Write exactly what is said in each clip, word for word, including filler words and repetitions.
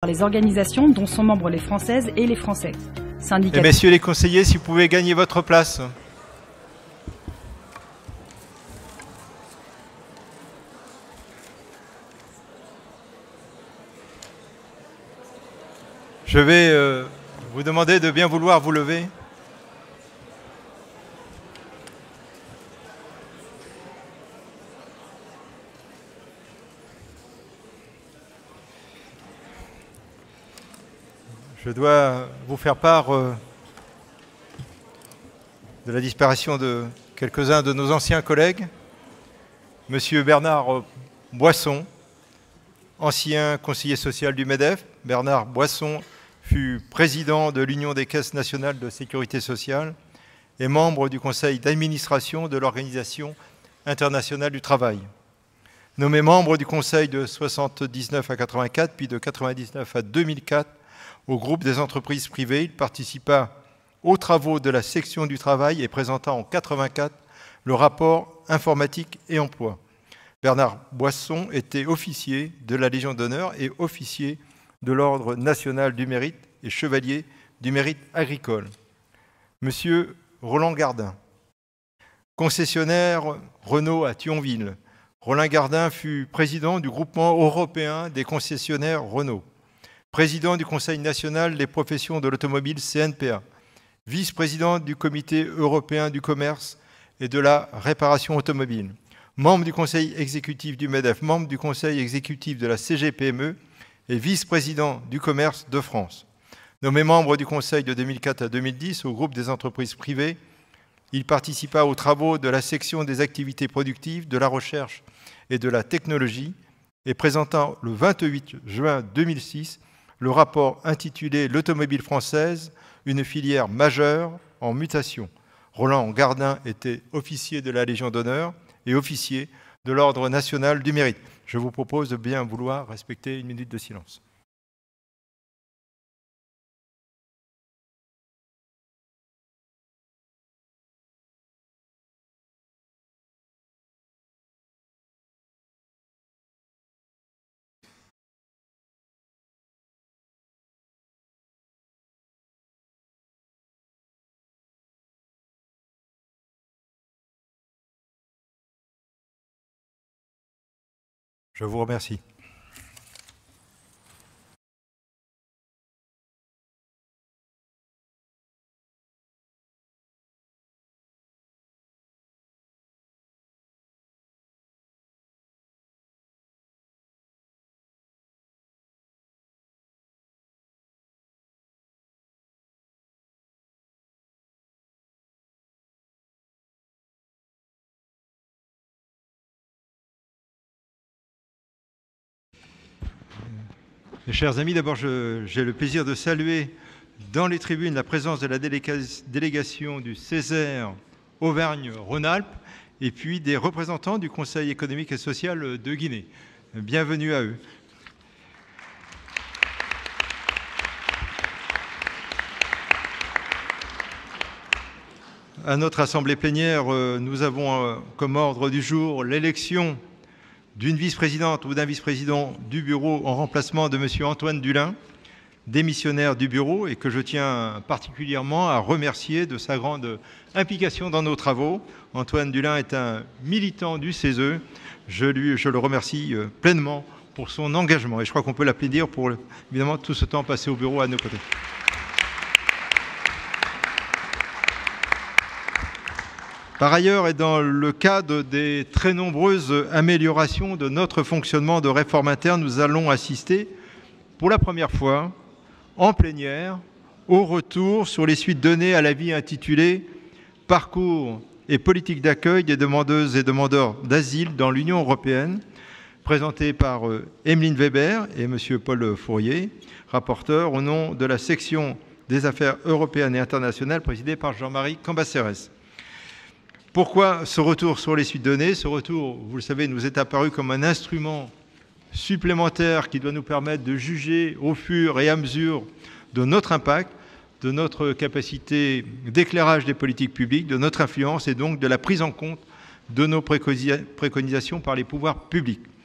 les organisations dont sont membres les Françaises et les Français. Syndicats... Et messieurs les conseillers, si vous pouvez gagner votre place. Je vais euh, vous demander de bien vouloir vous lever. Je dois vous faire part euh, de la disparition de quelques-uns de nos anciens collègues. Monsieur Bernard Boisson, ancien conseiller social du MEDEF. Bernard Boisson fut président de l'Union des caisses nationales de sécurité sociale et membre du conseil d'administration de l'Organisation internationale du travail. Nommé membre du conseil de soixante-dix-neuf à quatre-vingt-quatre, puis de quatre-vingt-dix-neuf à deux mille quatre, au groupe des entreprises privées, il participa aux travaux de la section du travail et présenta en quatre-vingt-quatre le rapport informatique et emploi. Bernard Boisson était officier de la Légion d'honneur et officier de l'Ordre national du mérite et chevalier du mérite agricole. Monsieur Roland Gardin, concessionnaire Renault à Thionville. Roland Gardin fut président du groupement européen des concessionnaires Renault, président du Conseil national des professions de l'automobile C N P A, vice-président du Comité européen du commerce et de la réparation automobile, membre du Conseil exécutif du MEDEF, membre du Conseil exécutif de la C G P M E et vice-président du commerce de France. Nommé membre du Conseil de deux mille quatre à deux mille dix au groupe des entreprises privées, il participa aux travaux de la section des activités productives, de la recherche et de la technologie et présenta le vingt-huit juin deux mille six le rapport intitulé « L'automobile française, une filière majeure en mutation ». Roland Gardin était officier de la Légion d'honneur et officier de l'Ordre national du mérite. Je vous propose de bien vouloir respecter une minute de silence. Je vous remercie. Mes chers amis, d'abord, j'ai le plaisir de saluer dans les tribunes la présence de la délégation du Césaire Auvergne-Rhône-Alpes et puis des représentants du Conseil économique et social de Guinée. Bienvenue à eux. À notre assemblée plénière, nous avons comme ordre du jour l'élection d'une vice-présidente ou d'un vice-président du bureau en remplacement de M. Antoine Dulin, démissionnaire du bureau et que je tiens particulièrement à remercier de sa grande implication dans nos travaux. Antoine Dulin est un militant du C E S E. Je, lui, je le remercie pleinement pour son engagement et je crois qu'on peut l'applaudir pour évidemment tout ce temps passé au bureau à nos côtés. Par ailleurs, et dans le cadre des très nombreuses améliorations de notre fonctionnement de réforme interne, nous allons assister pour la première fois en plénière au retour sur les suites données à l'avis intitulé « Parcours et politique d'accueil des demandeuses et demandeurs d'asile dans l'Union européenne » présenté par Emeline Weber et M. Paul Fourier, rapporteur au nom de la section des affaires européennes et internationales présidée par Jean-Marie Cambacérès. Pourquoi ce retour sur les suites données? Ce retour, vous le savez, nous est apparu comme un instrument supplémentaire qui doit nous permettre de juger au fur et à mesure de notre impact, de notre capacité d'éclairage des politiques publiques, de notre influence et donc de la prise en compte de nos préconisations par les pouvoirs publics.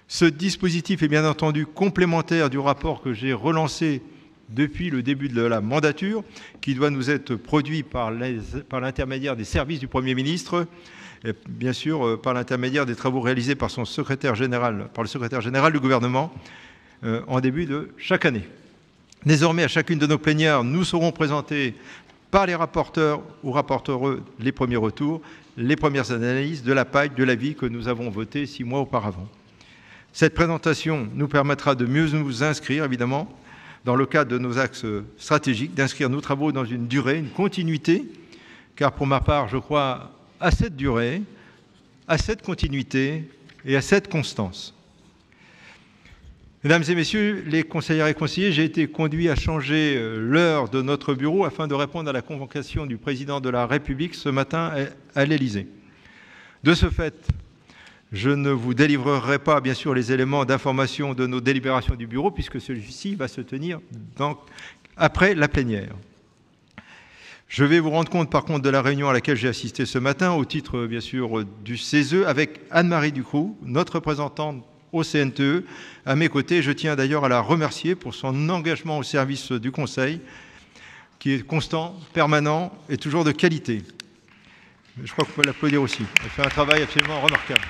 Ce dispositif est bien entendu complémentaire du rapport que j'ai relancé depuis le début de la mandature, qui doit nous être produit par l'intermédiaire des services du Premier ministre, et bien sûr par l'intermédiaire des travaux réalisés par, son secrétaire général, par le secrétaire général du gouvernement euh, en début de chaque année. Désormais, à chacune de nos plénières, nous serons présentés par les rapporteurs ou rapporteureux les premiers retours, les premières analyses de la P A C, de l'avis que nous avons voté six mois auparavant. Cette présentation nous permettra de mieux nous inscrire, évidemment, dans le cadre de nos axes stratégiques, d'inscrire nos travaux dans une durée, une continuité, car pour ma part, je crois à cette durée, à cette continuité et à cette constance. Mesdames et messieurs les conseillères et conseillers, j'ai été conduit à changer l'heure de notre bureau afin de répondre à la convocation du président de la République ce matin à l'Élysée. De ce fait, je ne vous délivrerai pas, bien sûr, les éléments d'information de nos délibérations du bureau, puisque celui-ci va se tenir dans, après la plénière. Je vais vous rendre compte, par contre, de la réunion à laquelle j'ai assisté ce matin, au titre, bien sûr, du C E S E, avec Anne-Marie Ducroux, notre représentante au C N T E. À mes côtés, je tiens d'ailleurs à la remercier pour son engagement au service du Conseil, qui est constant, permanent et toujours de qualité. Je crois qu'on peut l'applaudir aussi. Elle fait un travail absolument remarquable.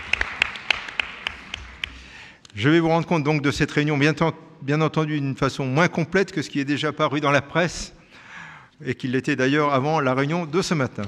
Je vais vous rendre compte donc de cette réunion, bien, bien entendu d'une façon moins complète que ce qui est déjà paru dans la presse et qui l'était d'ailleurs avant la réunion de ce matin.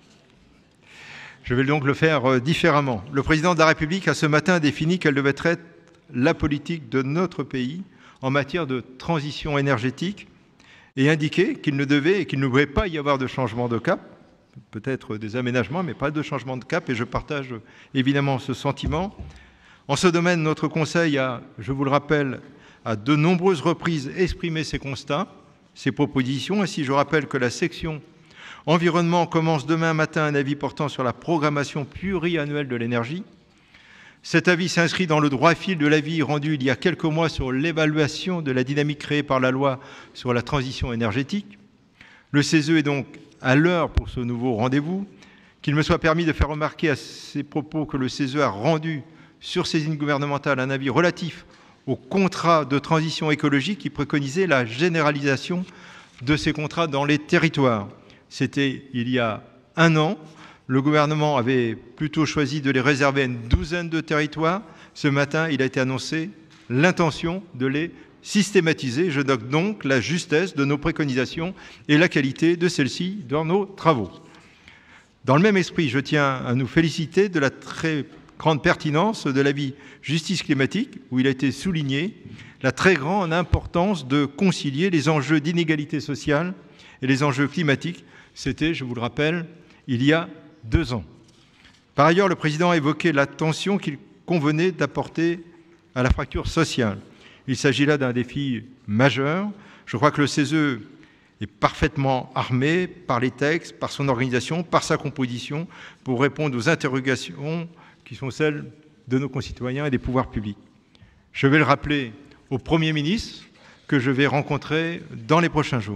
Je vais donc le faire différemment. Le président de la République a ce matin défini quelle devait être la politique de notre pays en matière de transition énergétique et indiqué qu'il ne devait et qu'il ne pouvait pas y avoir de changement de cap, peut-être des aménagements, mais pas de changement de cap, et je partage évidemment ce sentiment. En ce domaine, notre Conseil a, je vous le rappelle, à de nombreuses reprises exprimé ses constats, ses propositions. Ainsi, je rappelle que la section environnement commence demain matin un avis portant sur la programmation pluriannuelle de l'énergie. Cet avis s'inscrit dans le droit fil de l'avis rendu il y a quelques mois sur l'évaluation de la dynamique créée par la loi sur la transition énergétique. Le C E S E est donc à l'heure pour ce nouveau rendez-vous. Qu'il me soit permis de faire remarquer à ces propos que le C E S E a rendu sur saisine gouvernementale un avis relatif au contrat de transition écologique qui préconisait la généralisation de ces contrats dans les territoires. C'était il y a un an. Le gouvernement avait plutôt choisi de les réserver à une douzaine de territoires. Ce matin, il a été annoncé l'intention de les systématiser. Je note donc la justesse de nos préconisations et la qualité de celles-ci dans nos travaux. Dans le même esprit, je tiens à nous féliciter de la très grande pertinence de l'avis justice climatique, où il a été souligné la très grande importance de concilier les enjeux d'inégalité sociale et les enjeux climatiques. C'était, je vous le rappelle, il y a deux ans. Par ailleurs, le président a évoqué l'attention qu'il convenait d'apporter à la fracture sociale. Il s'agit là d'un défi majeur. Je crois que le C E S E est parfaitement armé par les textes, par son organisation, par sa composition, pour répondre aux interrogations qui sont celles de nos concitoyens et des pouvoirs publics. Je vais le rappeler au Premier ministre que je vais rencontrer dans les prochains jours.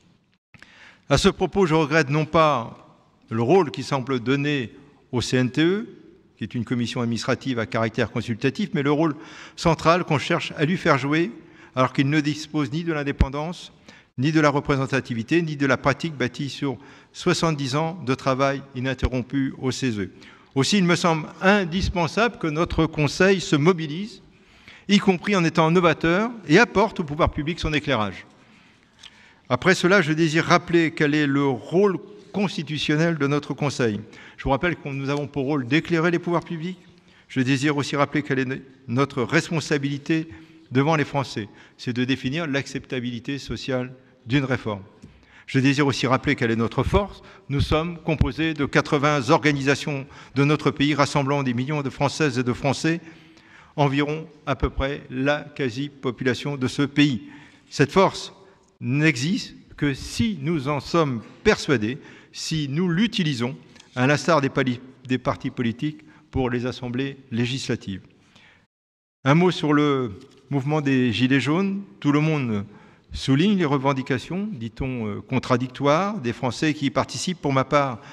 À ce propos, je regrette non pas le rôle qui semble donné au C N T E, qui est une commission administrative à caractère consultatif, mais le rôle central qu'on cherche à lui faire jouer, alors qu'il ne dispose ni de l'indépendance, ni de la représentativité, ni de la pratique bâtie sur soixante-dix ans de travail ininterrompu au C E S E. Aussi, il me semble indispensable que notre Conseil se mobilise, y compris en étant novateur, et apporte au pouvoir public son éclairage. Après cela, je désire rappeler quel est le rôle constitutionnel de notre Conseil. Je vous rappelle que nous avons pour rôle d'éclairer les pouvoirs publics. Je désire aussi rappeler quelle est notre responsabilité devant les Français. C'est de définir l'acceptabilité sociale d'une réforme. Je désire aussi rappeler quelle est notre force. Nous sommes composés de quatre-vingts organisations de notre pays, rassemblant des millions de Françaises et de Français, environ à peu près la quasi-population de ce pays. Cette force n'existe que si nous en sommes persuadés, si nous l'utilisons, à l'instar des, des partis politiques pour les assemblées législatives. Un mot sur le mouvement des Gilets jaunes. Tout le monde souligne les revendications, dit-on, contradictoires des Français qui y participent. Pour ma part,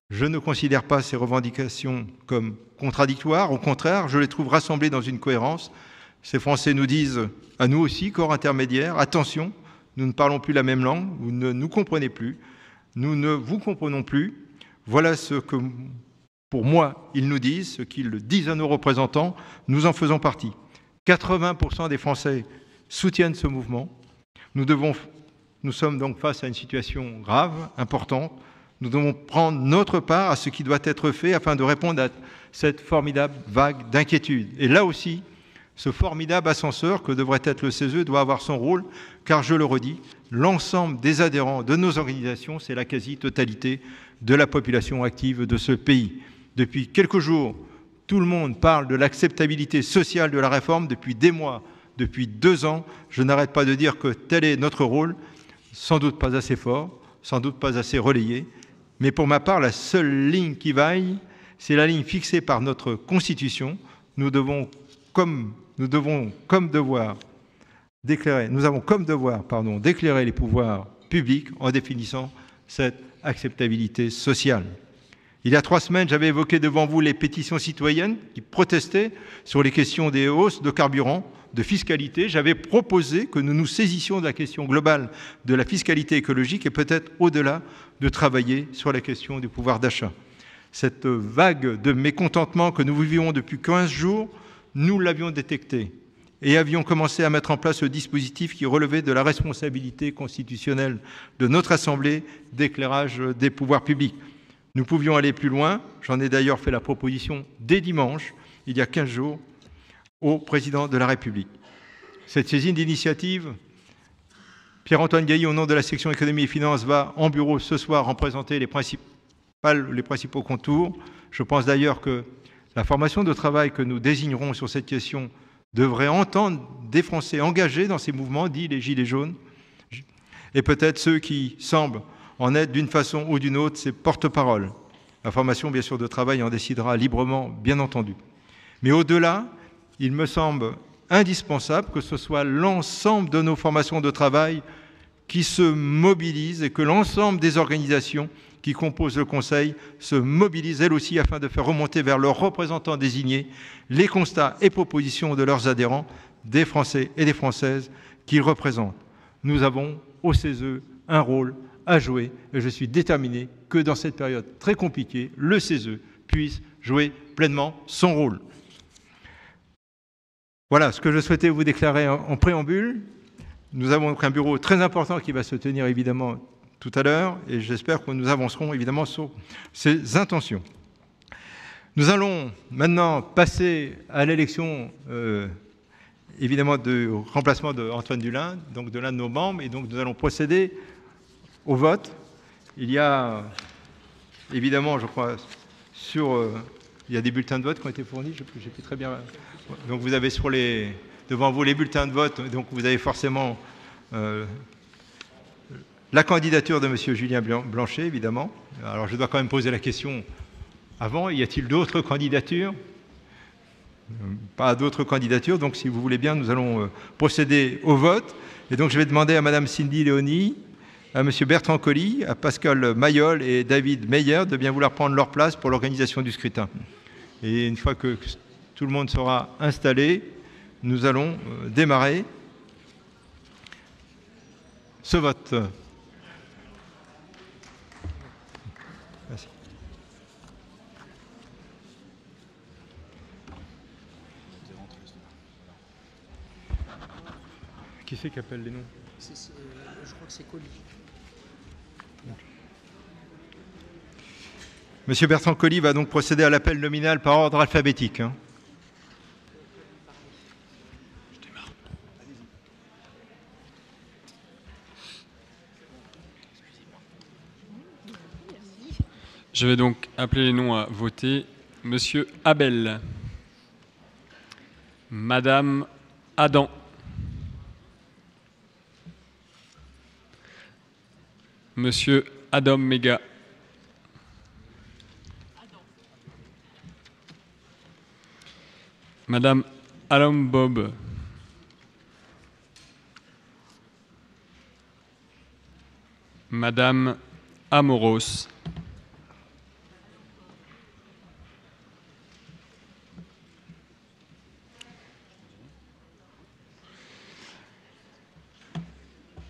Je ne considère pas ces revendications comme contradictoires. Au contraire, je les trouve rassemblées dans une cohérence. Ces Français nous disent, à nous aussi, corps intermédiaire, attention, nous ne parlons plus la même langue, vous ne nous comprenez plus, nous ne vous comprenons plus. Voilà ce que, pour moi, ils nous disent, ce qu'ils disent à nos représentants, nous en faisons partie. quatre-vingts pour cent des Français soutiennent ce mouvement. Nous, devons, nous sommes donc face à une situation grave, importante. Nous devons prendre notre part à ce qui doit être fait afin de répondre à cette formidable vague d'inquiétude. Et là aussi, ce formidable ascenseur que devrait être le C E S E doit avoir son rôle, car je le redis, l'ensemble des adhérents de nos organisations, c'est la quasi-totalité de la population active de ce pays. Depuis quelques jours, tout le monde parle de l'acceptabilité sociale de la réforme depuis des mois, depuis deux ans. Je n'arrête pas de dire que tel est notre rôle, sans doute pas assez fort, sans doute pas assez relayé. Mais pour ma part, la seule ligne qui vaille, c'est la ligne fixée par notre Constitution. Nous devons, comme, nous devons, comme devoir d'éclairer, nous avons comme devoir, pardon, d'éclairer les pouvoirs publics en définissant cette acceptabilité sociale. Il y a trois semaines, j'avais évoqué devant vous les pétitions citoyennes qui protestaient sur les questions des hausses de carburant, de fiscalité. J'avais proposé que nous nous saisissions de la question globale de la fiscalité écologique et peut-être au-delà de travailler sur la question du pouvoir d'achat. Cette vague de mécontentement que nous vivions depuis quinze jours, nous l'avions détectée et avions commencé à mettre en place ce dispositif qui relevait de la responsabilité constitutionnelle de notre Assemblée d'éclairage des pouvoirs publics. Nous pouvions aller plus loin, j'en ai d'ailleurs fait la proposition dès dimanche, il y a quinze jours, au président de la République. Cette saisine d'initiative, Pierre-Antoine Gailly, au nom de la section économie et finances, va en bureau ce soir en présenter les, les principaux contours. Je pense d'ailleurs que la formation de travail que nous désignerons sur cette question devrait entendre des Français engagés dans ces mouvements, dits les Gilets jaunes, et peut-être ceux qui semblent en être d'une façon ou d'une autre ces porte-paroles. La formation, bien sûr, de travail en décidera librement, bien entendu. Mais au-delà, il me semble indispensable que ce soit l'ensemble de nos formations de travail qui se mobilisent et que l'ensemble des organisations qui composent le Conseil se mobilisent elles aussi afin de faire remonter vers leurs représentants désignés les constats et propositions de leurs adhérents, des Français et des Françaises qu'ils représentent. Nous avons au C E S E un rôle à jouer et je suis déterminé que dans cette période très compliquée, le C E S E puisse jouer pleinement son rôle. Voilà ce que je souhaitais vous déclarer en préambule. Nous avons donc un bureau très important qui va se tenir évidemment tout à l'heure et j'espère que nous avancerons évidemment sur ces intentions. Nous allons maintenant passer à l'élection euh, évidemment de remplacement d'Antoine Dulin, donc de l'un de nos membres, et donc nous allons procéder au vote. Il y a évidemment, je crois, sur... Euh, il y a des bulletins de vote qui ont été fournis, j'ai pu très bien... Donc vous avez sur les, devant vous les bulletins de vote, donc vous avez forcément euh, la candidature de M. Julien Blanchet, évidemment. Alors je dois quand même poser la question avant, y a-t-il d'autres candidatures? Pas d'autres candidatures, donc si vous voulez bien, nous allons euh, procéder au vote. Et donc je vais demander à Mme Cindy Léonie, à M. Bertrand Colli, à Pascal Mayol et David Meyer de bien vouloir prendre leur place pour l'organisation du scrutin. Et une fois que tout le monde sera installé, nous allons démarrer ce vote. Merci. Qui c'est qui appelle les noms? C'est, c'est, je crois que c'est Colli. Monsieur Bertrand Colli va donc procéder à l'appel nominal par ordre alphabétique. Hein. Je démarre. Je vais donc appeler les noms à voter. Monsieur Abel. Madame Adam. Monsieur Adam Mega. Madame Alom Bob. Madame Amoros.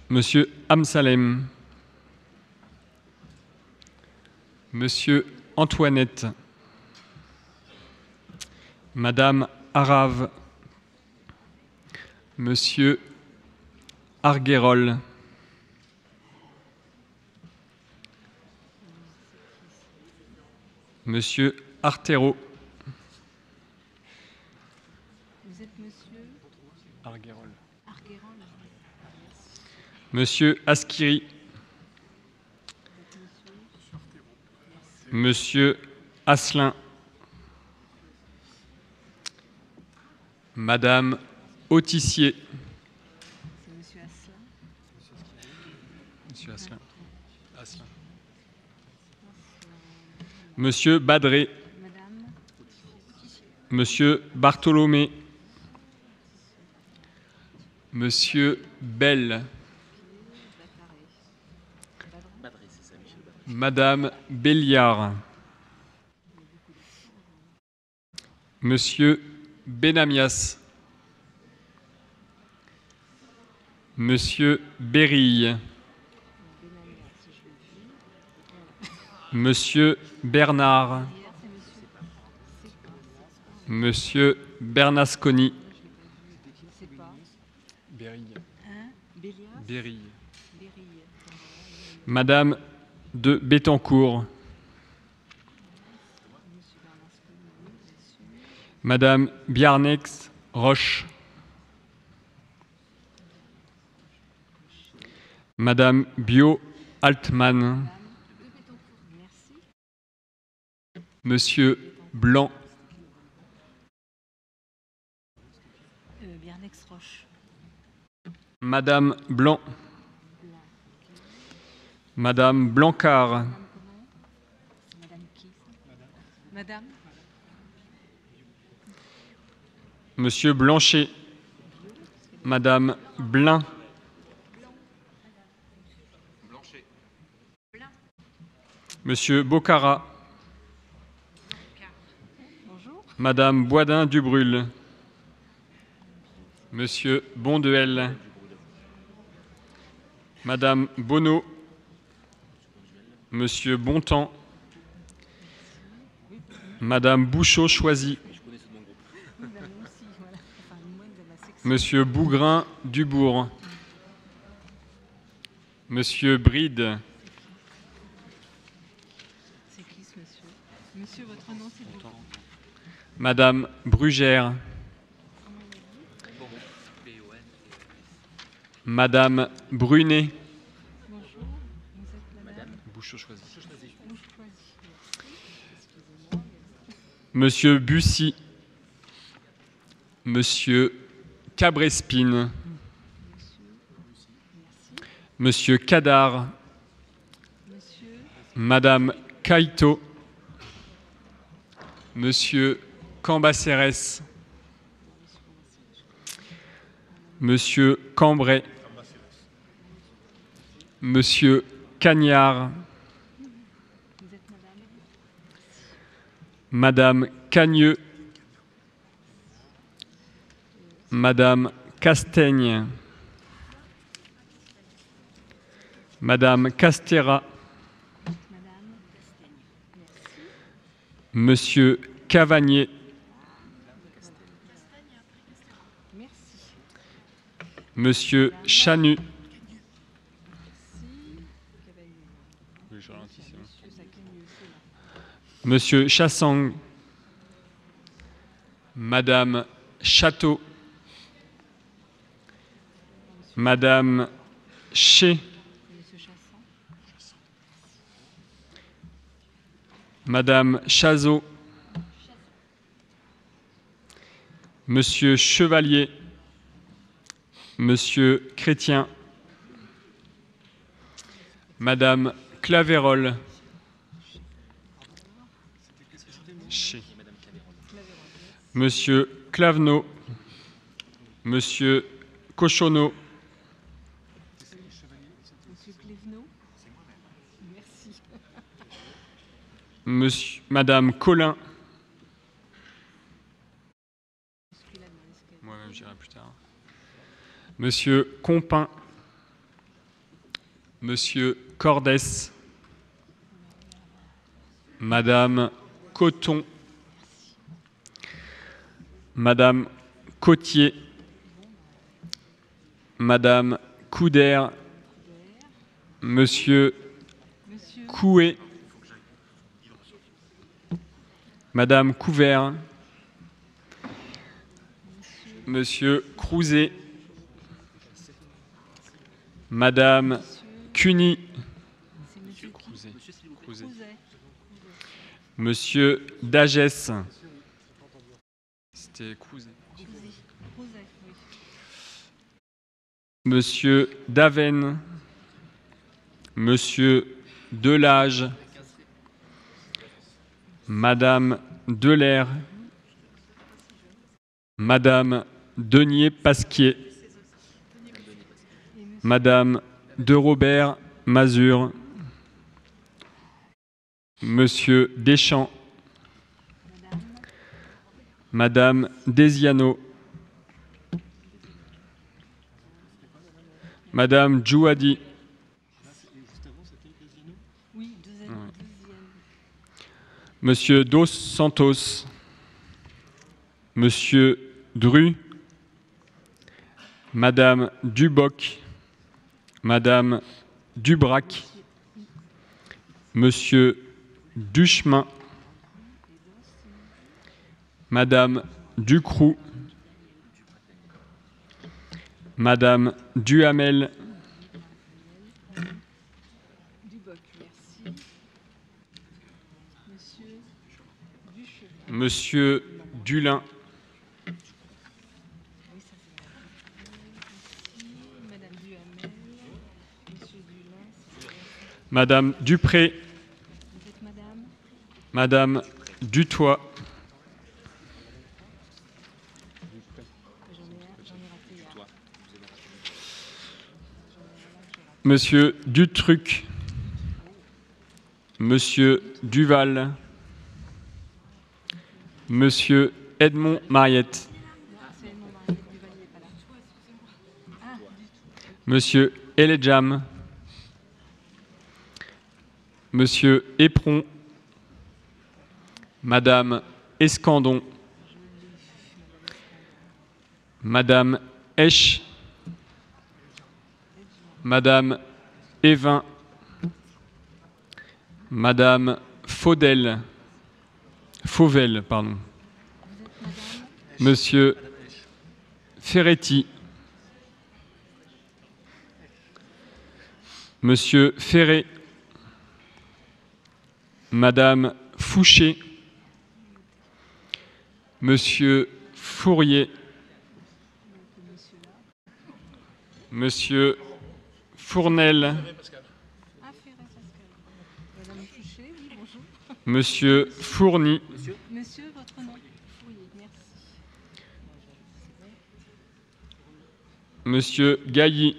Monsieur Amsalem, Monsieur Antoinette, Madame Arave, Monsieur Arguerol, Monsieur Artero. Vous êtes Monsieur Arguerol. Arguerol. Monsieur Askiri, Monsieur Asselin, Madame Autissier. C'est Monsieur Asselin. Monsieur Asselin. Asselin. Monsieur Badré. Madame. Monsieur Bartholomé. Monsieur Bell. Madame Béliard. Monsieur Benamias. Monsieur Bérille. Monsieur Bernard. Monsieur Bernasconi. C'est pas. Bérille. Hein? Béliard. Bérille. Bérille. Madame de Bettencourt. Madame Biarnex Roche. Madame Bio Altman. Merci. Monsieur Blanc. Euh, Biarnex Roche. Madame Blanc. Madame Blancard. Madame comment? Madame qui? Madame. Monsieur Blanchet. Madame Blin. Monsieur Bocara. Bonjour. Madame Boisdin Dubrul. Monsieur Bonduel. Madame Bonneau. Monsieur Bontemps. Madame Bouchot-Choisy. Monsieur Bougrain Dubourg. Monsieur Bride. C'est qui ce monsieur? Monsieur, votre nom, c'est vous. Madame Brugère. Madame Brunet. Bonjour. Vous êtes la madame Bouchot-Choisy. Bouchot-Choisy. Monsieur Bussy. Monsieur Cabrespine. Monsieur Cadar. Monsieur. Madame Caïto. Monsieur Cambacérès. Monsieur Cambrai. Monsieur Cagnard. Vous êtes madame? Madame Cagneux. Madame Castaigne. Madame Castera. Madame Castaigne. Merci. Monsieur Cavagnier. Merci. Monsieur Chanu. Monsieur Chassang. Madame Château. Madame Ché. Monsieur Chassan. Madame Chazot. Monsieur Chevalier. Monsieur Chrétien. Madame Clavérol. Ché. Monsieur Clavenot. Monsieur Cochonneau. Monsieur Clévenot. Merci. Monsieur, Madame Collin. Moi-même, j'irai plus tard. Monsieur Compin. Monsieur Cordès, Madame Coton, Madame Cotier, Madame Couder, Monsieur Coué, Madame Couvert, Monsieur Crouzet, Madame Cuny, Monsieur Dagès, c'était Crouzet, Monsieur Daven, Monsieur Delage, Madame Delair, Madame Denier-Pasquier, Madame de Robert Mazur, Monsieur Deschamps, Madame Desiano, Madame Djouadi, Monsieur Dos Santos, Monsieur Dru, Madame Duboc, Madame Dubrac, Monsieur Duchemin, Madame Ducroux, Madame Duhamel, Monsieur Dulin, Madame Dupré, Madame Dutoit, Monsieur Dutruc, Monsieur Duval, Monsieur Edmond Mariette, Monsieur Eledjam, Monsieur Éperon, Madame Escandon, Madame Esch, Madame Evin, Madame Faudel, Fauvel, pardon, Monsieur Ferretti, Monsieur Ferré, Madame Fouché, Monsieur Fourier, Monsieur Fournel, Monsieur Fourny, Monsieur, votre nom. Fourier, merci. Monsieur Gailly,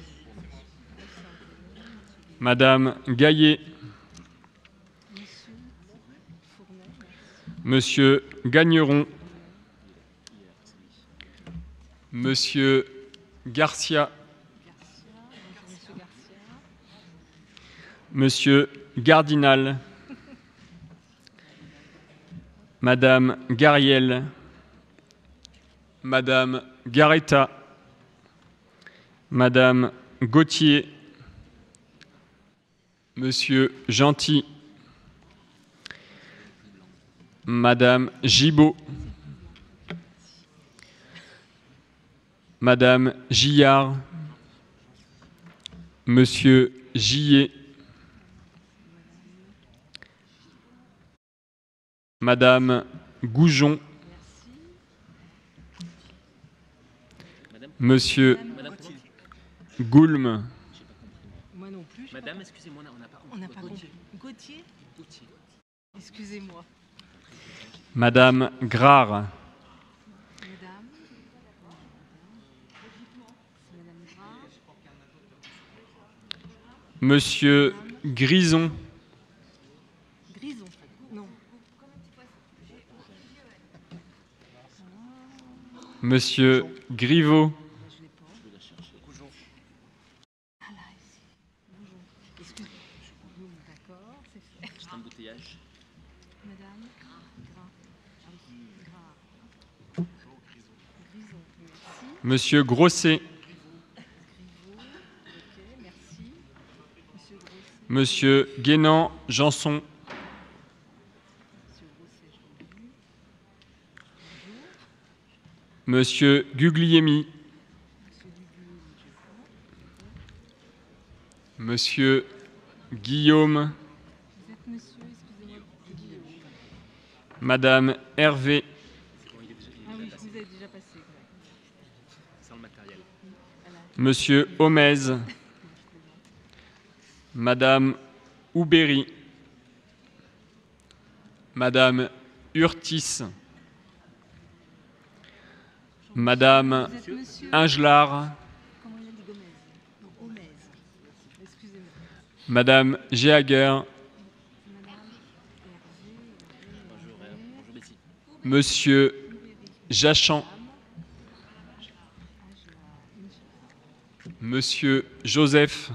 Madame Gaillet, Monsieur Gagneron, Monsieur Garcia, Monsieur Gardinal, Madame Gariel, Madame Garetta, Madame Gauthier, Monsieur Gentil, Madame Gibaud, Madame Gillard, Monsieur Gillet, Madame Goujon, Monsieur Goulme, Moi non plus. Madame, excusez-moi, on n'a pas On n'a pas compris. Gauthier. Excusez-moi. Madame Grard, Madame. Madame Gras. Monsieur Grison, Grison. Non. Monsieur Griveaux, Ah là, ici. Bonjour. Excuse- D'accord, c'est fait. C'est un embouteillage. Madame Gras. Ah oui, Gras. Grison, merci. Monsieur Grosset. Griveau, ok, merci. Monsieur Grosset. Monsieur Guénan Janson. Monsieur Grosset, je l'ai vu. Monsieur Guglielmi. Monsieur Duguay, je vois. Monsieur Guillaume. Vous êtes monsieur, excusez-moi, Guillaume. Madame Hervé. C'est bon, il est déjà, il est Ah déjà oui, passé. vous êtes déjà passé. correct. Sans le matériel. Voilà. Monsieur Homez. Madame Oubéry. Madame Urtis. Madame Vous êtes monsieur Ingelard. Comment il a dit Gomez? Non, Gomez. Excusez-moi. Madame Géager. Madame Hervé. Bonjour, euh, bonjour Betty. Monsieur Jachan. Monsieur Joseph.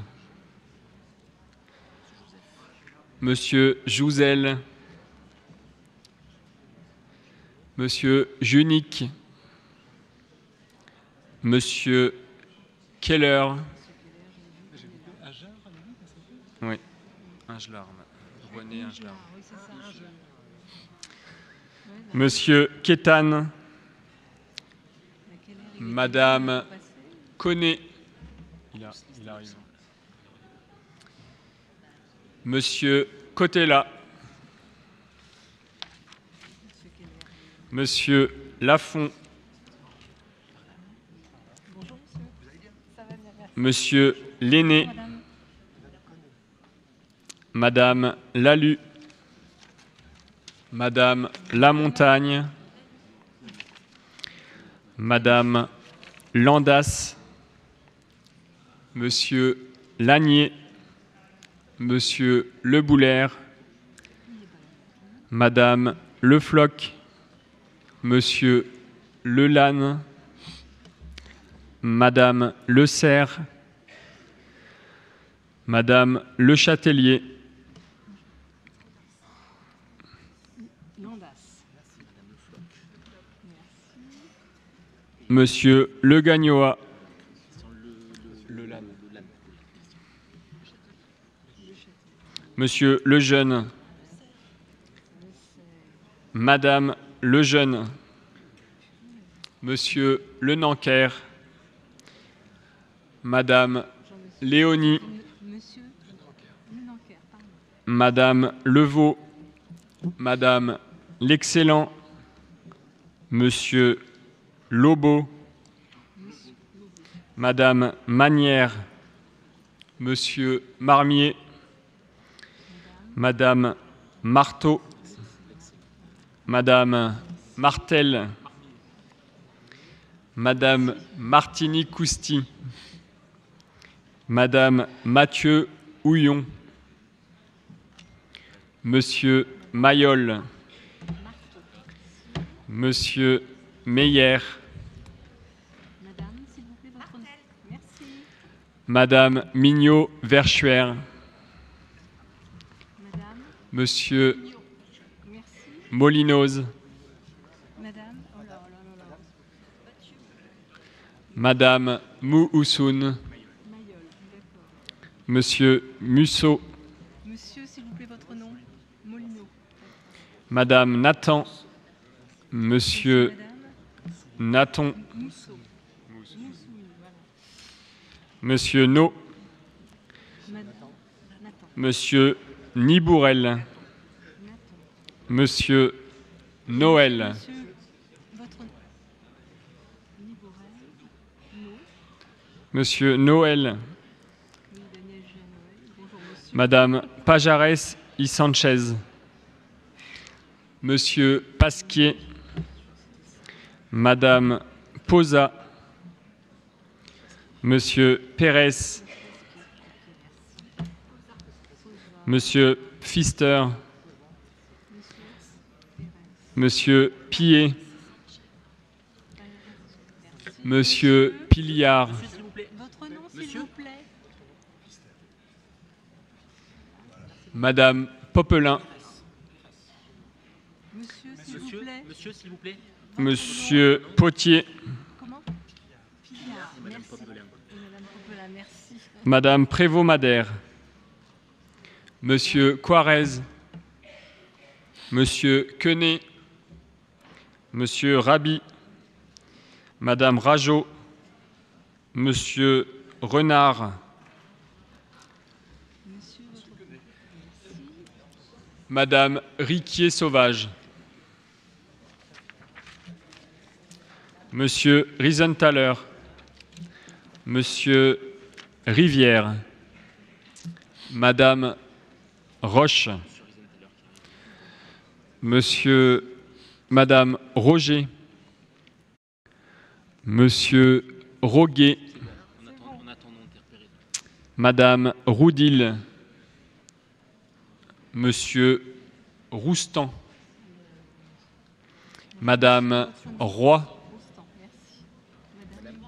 Monsieur Jouzel. Monsieur Junique. Monsieur Keller. Oui, Ingelard. René Ingelard. Ah oui, c'est ça. je- Ouais, d'accord. Monsieur Kétan. À quelle heure il est Madame passé? Connet. Il, a- il arrive. Monsieur Cotella. Monsieur Keller. Monsieur Lafont. Bonjour monsieur. Vous allez bien? Ça va bien, merci. Monsieur Lenné. Madame. Madame Lalu. Madame Lamontagne. Madame Landas. Monsieur Lagnier. Monsieur Le Boulaire. Madame Le Floch. Monsieur Lelanne. Madame Le Serre. Madame Le Châtelier. Landas. Monsieur Le Gagnoa. Le LAN. Monsieur Lejeune. Madame Lejeune. Monsieur Le Nanker. Madame Léonie. Monsieur Le Nanker, pardon. Madame Levaux. Madame L'Excellent. Monsieur Lobo. Madame Manière. Monsieur Marmier. Madame Marteau. Madame Martel. Madame Martini-Cousti. Madame Mathieu Houillon. Monsieur Mayol. Monsieur Meyer. Madame, s'il vous plaît, votre nom. Merci. Madame Mignot-Verschuer. Madame, Monsieur merci. Molinoz. Madame, oh là là là là. Madame Mouhoussoun. Mayol, d'accord. Monsieur Musso. Monsieur, s'il vous plaît, votre nom. Molino. Madame Nathan. Monsieur Madame Naton. Mousseau. Moussoui, voilà. Monsieur No. Madame Nathan. Monsieur Nibourel. Nathan. Monsieur Noël. Monsieur, votre nom. Niborel. No. Monsieur Noël. Oui, Daniel G. Noël. Bonjour, monsieur. Madame Pajares y Sanchez. Monsieur Pasquier. Madame Posa. Monsieur Pérez. Monsieur Pfister. Monsieur Pillet. Monsieur Piliard. Monsieur, s'il vous plaît. Votre nom, s'il Monsieur vous plaît. Madame Popelin. Monsieur, s'il vous Monsieur, plaît. monsieur, s'il vous plaît. Monsieur Potier. Comment Pillard, Madame merci. Popelin. Et Madame Popelin, merci. Madame Prévost-Madère. Monsieur Quarez. Monsieur Quenet. Monsieur Rabi. Madame Rajot. Monsieur Renard. Monsieur, votre... Merci. Madame Riquier-Sauvage. Monsieur Riesenthaler. Monsieur Rivière. Madame Roche. Monsieur, Madame Roger. Monsieur Roguet. On attend, on attend d'interpérer. Madame Roudil. Monsieur Roustan. Madame Roy. Roustan, merci. Madame,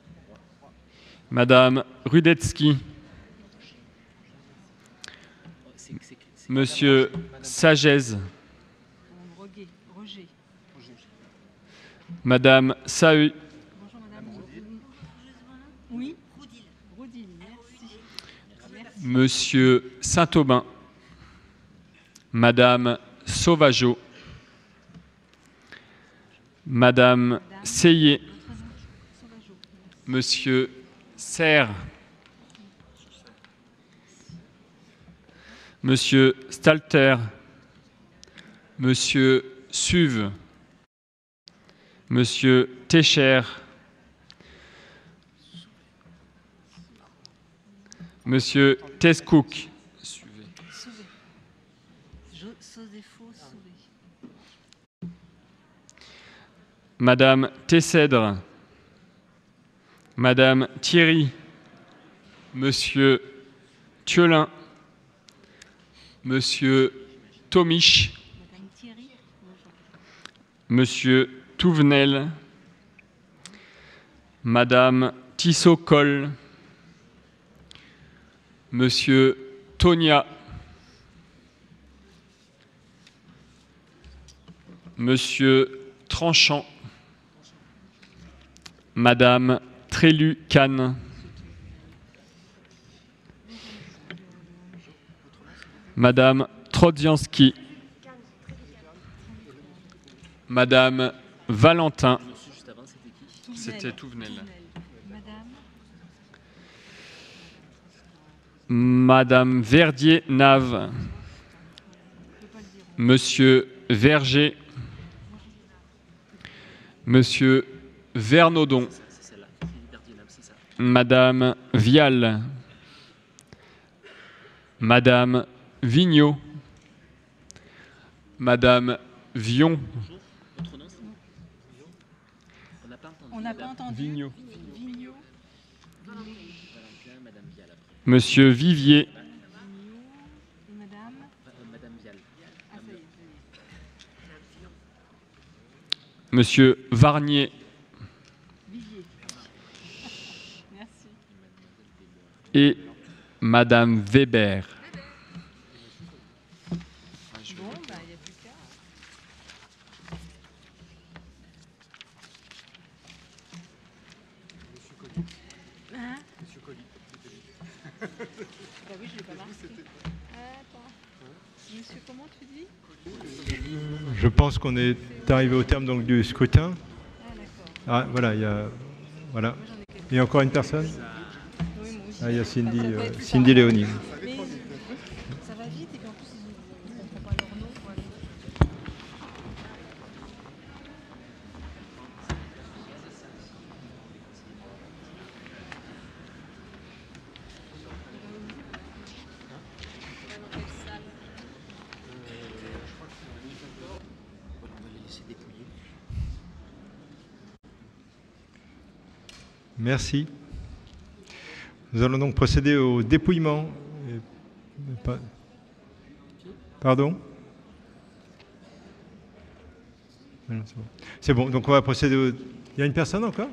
Madame Rudetsky. C'est- c'est- c'est- Monsieur Sagez. Madame Roguet, Roger. Madame Sahu. Bonjour Madame. Oui Roudil. Roudil, merci. Merci. Monsieur Saint-Aubin. Madame Sauvageau. Madame Seyé. Votre nom, Sauvageau. Monsieur Serre. Monsieur Stalter. Monsieur Suve. Monsieur Técher. Monsieur Tescouk. Sauvé. Jo- Sosefo, Sauvé. Madame Tessèdre. Madame Thierry. Monsieur Thiolin. Monsieur Tomiche. Madame Thierry. Bonjour. Monsieur Touvenel. Madame Tissot-Coll. Monsieur Tonia. Monsieur Tranchant. Madame Trélu-Cannes. Madame Trodzianski. Madame Valentin. Monsieur, juste avant, c'était qui? Touvenel. C'était Touvenel. Madame. Madame Verdier-Nave. Je ne peux pas le dire. Monsieur Verger. Monsieur Vernaudon. C'est celle-là. Philippe Berdienam, c'est ça. Madame Vial. Madame Vigneault. Madame Vion. Votre nom, c'est On n'a pas entendu. On n'a pas entendu. Vigneault. Vigneault. Valentin, Madame Vial après. Monsieur Vivier. Vigneault. Et Madame. Euh, Madame Vial. Ah, ça y est, ça y est. Monsieur Varnier. Vivier. Merci. Et Madame Weber. Bon, bah, il n'y a plus qu'à. Hein Monsieur Colli. Bah oui, je ne l'ai pas marqué. Attends. Monsieur, comment tu dis? Je pense qu'on est arrivé au terme donc, du scrutin. Ah, d'accord. Ah, voilà, il y a, voilà. Moi, j'en ai quelques. Il y a encore une personne. Oui, moi aussi. Ah, il y a Cindy, Ça peut euh, être plus Cindy tard. Léonie. Mais ça va vite et puis en plus, ils ne comprennent pas leur nom. Voilà. Voilà, on va les laisser dépouiller. Merci. Nous allons donc procéder au dépouillement. Et- pas- Pardon? Ah non, c'est bon. C'est bon, donc on va procéder au... Il y a une personne encore?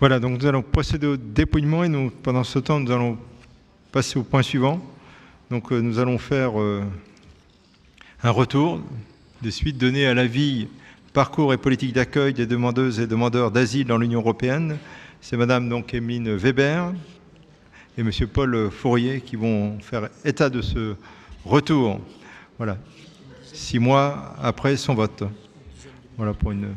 Voilà, donc nous allons procéder au dépouillement et nous, pendant ce temps, nous allons passer au point suivant. Donc euh, nous allons faire euh, un retour des suites données à l'avis parcours et politique d'accueil des demandeuses et demandeurs d'asile dans l'Union européenne. C'est Madame donc Emeline Weber et Monsieur Paul Fourier qui vont faire état de ce retour. Voilà, six mois après son vote. Voilà pour une...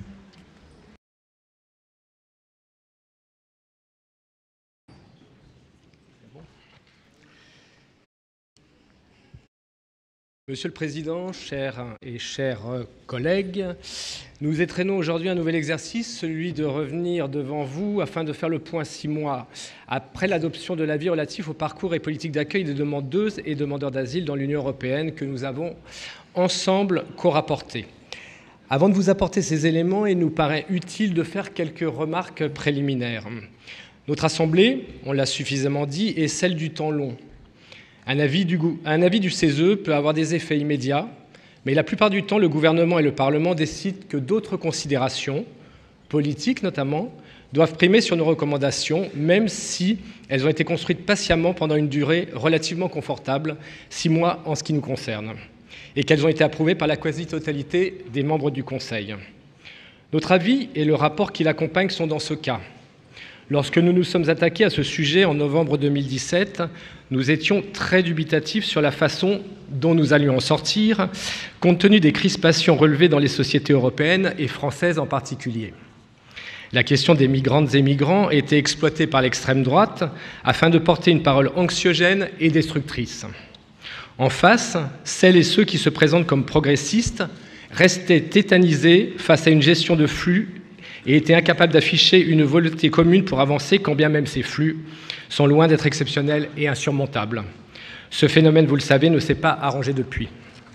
Monsieur le Président, chers et chers collègues, nous étrenons aujourd'hui un nouvel exercice, celui de revenir devant vous afin de faire le point six mois après l'adoption de l'avis relatif au parcours et politique d'accueil des demandeuses et demandeurs d'asile dans l'Union européenne que nous avons ensemble co-rapporté. Avant de vous apporter ces éléments, il nous paraît utile de faire quelques remarques préliminaires. Notre Assemblée, on l'a suffisamment dit, est celle du temps long. Un avis, du, un avis du C E S E peut avoir des effets immédiats, mais la plupart du temps, le gouvernement et le Parlement décident que d'autres considérations, politiques notamment, doivent primer sur nos recommandations, même si elles ont été construites patiemment pendant une durée relativement confortable, six mois en ce qui nous concerne, et qu'elles ont été approuvées par la quasi-totalité des membres du Conseil. Notre avis et le rapport qui l'accompagne sont dans ce cas. Lorsque nous nous sommes attaqués à ce sujet en novembre deux mille dix-sept, nous étions très dubitatifs sur la façon dont nous allions en sortir, compte tenu des crispations relevées dans les sociétés européennes et françaises en particulier. La question des migrantes et migrants était exploitée par l'extrême droite afin de porter une parole anxiogène et destructrice. En face, celles et ceux qui se présentent comme progressistes restaient tétanisés face à une gestion de flux et étaient incapables d'afficher une volonté commune pour avancer, quand bien même ces flux sont loin d'être exceptionnels et insurmontables. Ce phénomène, vous le savez, ne s'est pas arrangé depuis.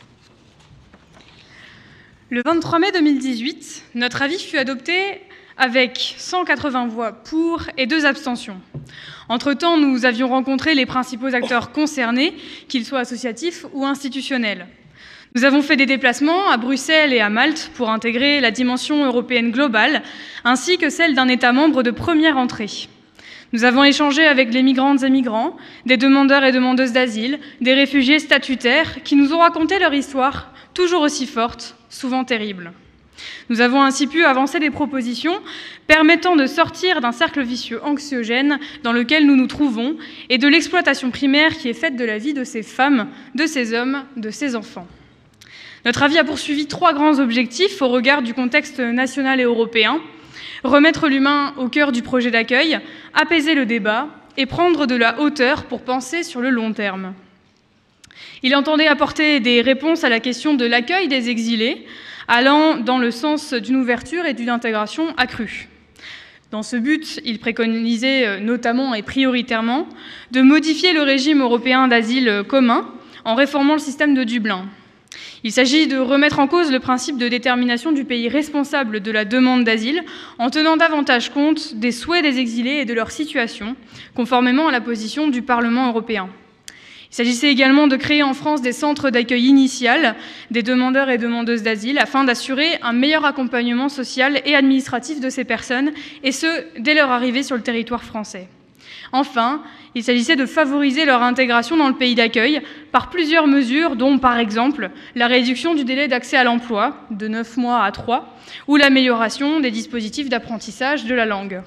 Le vingt-trois mai deux mille dix-huit, notre avis fut adopté avec cent quatre-vingts voix pour et deux abstentions. Entre-temps, nous avions rencontré les principaux acteurs concernés, qu'ils soient associatifs ou institutionnels. Nous avons fait des déplacements à Bruxelles et à Malte pour intégrer la dimension européenne globale, ainsi que celle d'un État membre de première entrée. Nous avons échangé avec les migrantes et migrants, des demandeurs et demandeuses d'asile, des réfugiés statutaires, qui nous ont raconté leur histoire, toujours aussi forte, souvent terrible. Nous avons ainsi pu avancer des propositions permettant de sortir d'un cercle vicieux anxiogène dans lequel nous nous trouvons et de l'exploitation primaire qui est faite de la vie de ces femmes, de ces hommes, de ces enfants. Notre avis a poursuivi trois grands objectifs au regard du contexte national et européen: remettre l'humain au cœur du projet d'accueil, apaiser le débat et prendre de la hauteur pour penser sur le long terme. Il entendait apporter des réponses à la question de l'accueil des exilés, allant dans le sens d'une ouverture et d'une intégration accrue. Dans ce but, il préconisait notamment et prioritairement de modifier le régime européen d'asile commun en réformant le système de Dublin. Il s'agit de remettre en cause le principe de détermination du pays responsable de la demande d'asile en tenant davantage compte des souhaits des exilés et de leur situation, conformément à la position du Parlement européen. Il s'agissait également de créer en France des centres d'accueil initial des demandeurs et demandeuses d'asile afin d'assurer un meilleur accompagnement social et administratif de ces personnes, et ce, dès leur arrivée sur le territoire français. Enfin, il s'agissait de favoriser leur intégration dans le pays d'accueil par plusieurs mesures, dont par exemple la réduction du délai d'accès à l'emploi de neuf mois à trois ou l'amélioration des dispositifs d'apprentissage de la langue.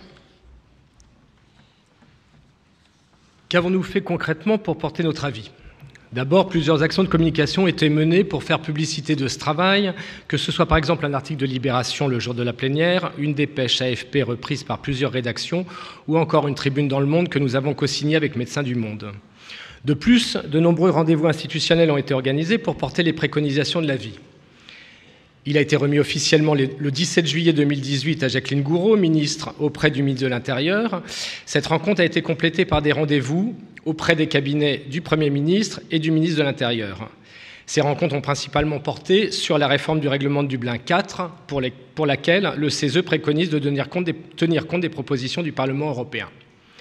Qu'avons-nous fait concrètement pour porter notre avis ? D'abord, plusieurs actions de communication étaient menées pour faire publicité de ce travail, que ce soit par exemple un article de Libération le jour de la plénière, une dépêche A F P reprise par plusieurs rédactions, ou encore une tribune dans Le Monde que nous avons co-signée avec Médecins du Monde. De plus, de nombreux rendez-vous institutionnels ont été organisés pour porter les préconisations de l'avis. Il a été remis officiellement le dix-sept juillet deux mille dix-huit à Jacqueline Gourault, ministre auprès du ministre de l'Intérieur. Cette rencontre a été complétée par des rendez-vous auprès des cabinets du Premier ministre et du ministre de l'Intérieur. Ces rencontres ont principalement porté sur la réforme du règlement de Dublin quatre, pour, les, pour laquelle le C E S E préconise de tenir compte, des, tenir compte des propositions du Parlement européen.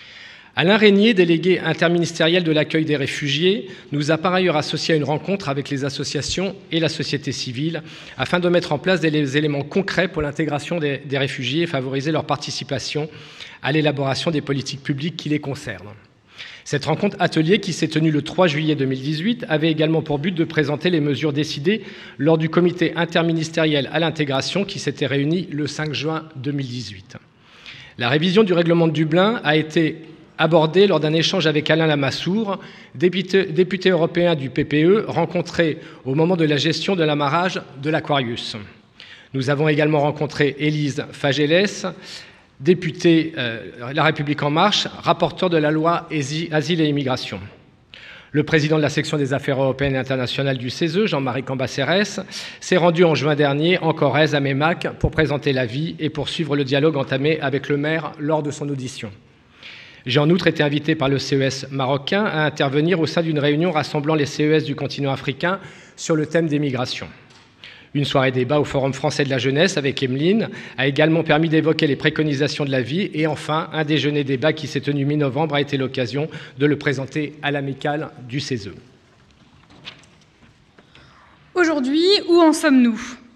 Alain Régnier, délégué interministériel de l'accueil des réfugiés, nous a par ailleurs associé à une rencontre avec les associations et la société civile afin de mettre en place des éléments concrets pour l'intégration des, des réfugiés et favoriser leur participation à l'élaboration des politiques publiques qui les concernent. Cette rencontre atelier, qui s'est tenue le trois juillet deux mille dix-huit, avait également pour but de présenter les mesures décidées lors du comité interministériel à l'intégration qui s'était réuni le cinq juin deux mille dix-huit. La révision du règlement de Dublin a été abordé lors d'un échange avec Alain Lamassoure, député, député européen du P P E, rencontré au moment de la gestion de l'amarrage de l'Aquarius. Nous avons également rencontré Élise Fagélès, députée euh, La République En Marche, rapporteur de la loi Asile et Immigration. Le président de la section des affaires européennes et internationales du C E S E, Jean-Marie Cambacérès, s'est rendu en juin dernier en Corrèze à Meymac pour présenter l'avis et poursuivre le dialogue entamé avec le maire lors de son audition. J'ai en outre été invité par le C E S marocain à intervenir au sein d'une réunion rassemblant les C E S du continent africain sur le thème des migrations. Une soirée débat au Forum français de la jeunesse avec Emeline a également permis d'évoquer les préconisations de la vie. Et enfin, un déjeuner débat qui s'est tenu mi-novembre a été l'occasion de le présenter à l'amicale du C E S E. Aujourd'hui, où en sommes-nous?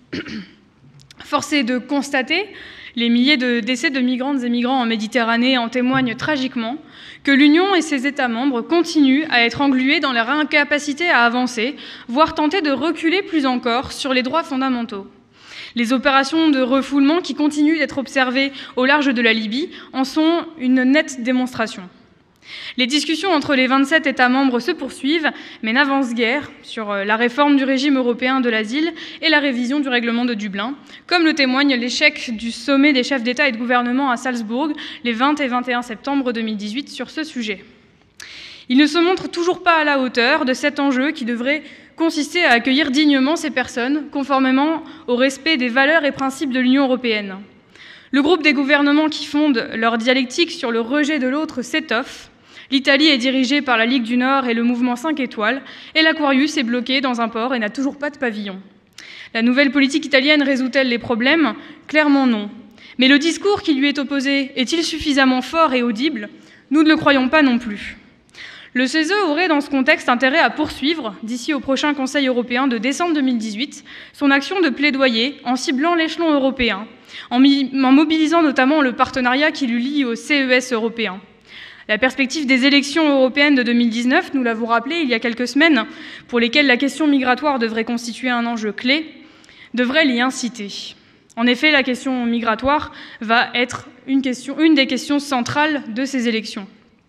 Force est de constater, les milliers de décès de migrantes et migrants en Méditerranée en témoignent tragiquement, que l'Union et ses États membres continuent à être englués dans leur incapacité à avancer, voire tenter de reculer plus encore sur les droits fondamentaux. Les opérations de refoulement qui continuent d'être observées au large de la Libye en sont une nette démonstration. Les discussions entre les vingt-sept États membres se poursuivent, mais n'avancent guère sur la réforme du régime européen de l'asile et la révision du règlement de Dublin, comme le témoigne l'échec du sommet des chefs d'État et de gouvernement à Salzbourg les vingt et vingt et un septembre deux mille dix-huit sur ce sujet. Il ne se montre toujours pas à la hauteur de cet enjeu qui devrait consister à accueillir dignement ces personnes, conformément au respect des valeurs et principes de l'Union européenne. Le groupe des gouvernements qui fondent leur dialectique sur le rejet de l'autre s'étoffe. L'Italie est dirigée par la Ligue du Nord et le mouvement cinq étoiles, et l'Aquarius est bloqué dans un port et n'a toujours pas de pavillon. La nouvelle politique italienne résout-elle les problèmes? Clairement non. Mais le discours qui lui est opposé est-il suffisamment fort et audible? Nous ne le croyons pas non plus. Le C E S E aurait dans ce contexte intérêt à poursuivre, d'ici au prochain Conseil européen de décembre deux mille dix-huit, son action de plaidoyer en ciblant l'échelon européen, en, en mobilisant notamment le partenariat qui lui lie au C E S européen. La perspective des élections européennes de deux mille dix-neuf, nous l'avons rappelé il y a quelques semaines, pour lesquelles la question migratoire devrait constituer un enjeu clé, devrait l'y inciter. En effet, la question migratoire va être une, question, une des questions centrales de ces élections.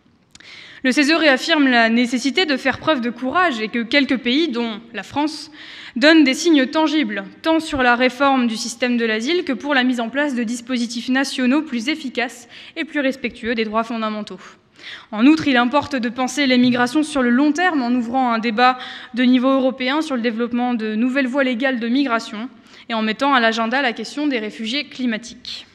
Le C E S E réaffirme la nécessité de faire preuve de courage et que quelques pays, dont la France, donnent des signes tangibles, tant sur la réforme du système de l'asile que pour la mise en place de dispositifs nationaux plus efficaces et plus respectueux des droits fondamentaux. En outre, il importe de penser les migrations sur le long terme en ouvrant un débat de niveau européen sur le développement de nouvelles voies légales de migration et en mettant à l'agenda la question des réfugiés climatiques.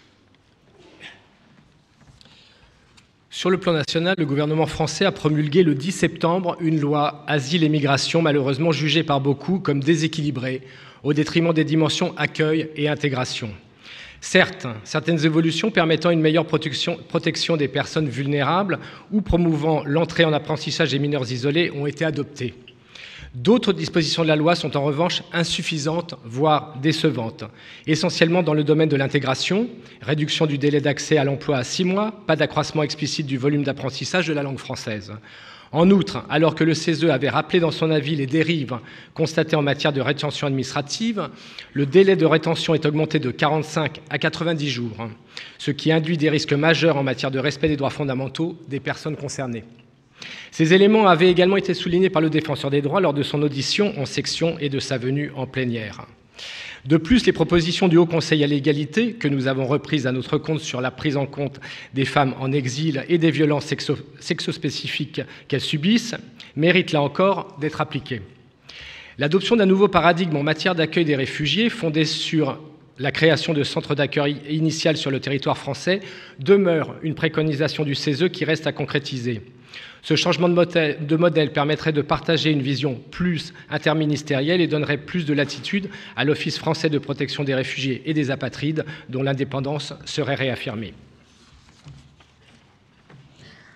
Sur le plan national, le gouvernement français a promulgué le dix septembre une loi Asile et Migration malheureusement jugée par beaucoup comme déséquilibrée au détriment des dimensions accueil et intégration. Certes, certaines évolutions permettant une meilleure protection, protection des personnes vulnérables ou promouvant l'entrée en apprentissage des mineurs isolés ont été adoptées. D'autres dispositions de la loi sont en revanche insuffisantes, voire décevantes, essentiellement dans le domaine de l'intégration, réduction du délai d'accès à l'emploi à six mois, pas d'accroissement explicite du volume d'apprentissage de la langue française. En outre, alors que le C E S E avait rappelé dans son avis les dérives constatées en matière de rétention administrative, le délai de rétention est augmenté de quarante-cinq à quatre-vingt-dix jours, ce qui induit des risques majeurs en matière de respect des droits fondamentaux des personnes concernées. Ces éléments avaient également été soulignés par le Défenseur des droits lors de son audition en section et de sa venue en plénière. De plus, les propositions du Haut Conseil à l'égalité, que nous avons reprises à notre compte sur la prise en compte des femmes en exil et des violences sexo- sexospécifiques qu'elles subissent, méritent là encore d'être appliquées. L'adoption d'un nouveau paradigme en matière d'accueil des réfugiés, fondé sur la création de centres d'accueil initial sur le territoire français, demeure une préconisation du C E S E qui reste à concrétiser. Ce changement de modèle, de modèle permettrait de partager une vision plus interministérielle et donnerait plus de latitude à l'Office français de protection des réfugiés et des apatrides, dont l'indépendance serait réaffirmée.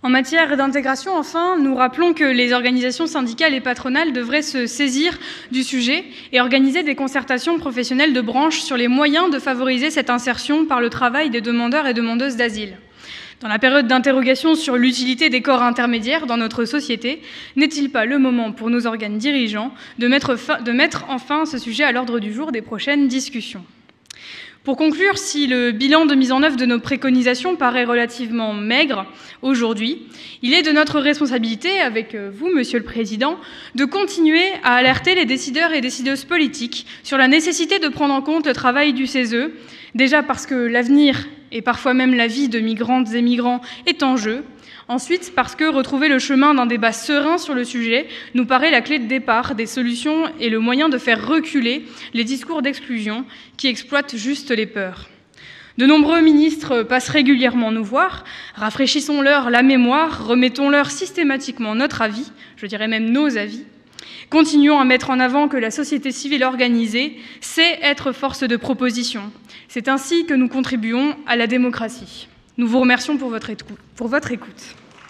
En matière d'intégration, enfin, nous rappelons que les organisations syndicales et patronales devraient se saisir du sujet et organiser des concertations professionnelles de branche sur les moyens de favoriser cette insertion par le travail des demandeurs et demandeuses d'asile. Dans la période d'interrogation sur l'utilité des corps intermédiaires dans notre société, n'est-il pas le moment pour nos organes dirigeants de mettre, fin, de mettre enfin ce sujet à l'ordre du jour des prochaines discussions ? Pour conclure, si le bilan de mise en œuvre de nos préconisations paraît relativement maigre aujourd'hui, il est de notre responsabilité, avec vous, Monsieur le Président, de continuer à alerter les décideurs et décideuses politiques sur la nécessité de prendre en compte le travail du C E S E, déjà parce que l'avenir et parfois même la vie de migrantes et migrants est en jeu. Ensuite, parce que retrouver le chemin d'un débat serein sur le sujet nous paraît la clé de départ des solutions et le moyen de faire reculer les discours d'exclusion qui exploitent juste les peurs. De nombreux ministres passent régulièrement nous voir. Rafraîchissons-leur la mémoire, remettons-leur systématiquement notre avis, je dirais même nos avis. Continuons à mettre en avant que la société civile organisée sait être force de proposition. C'est ainsi que nous contribuons à la démocratie. Nous vous remercions pour votre écoute. Pour votre écoute.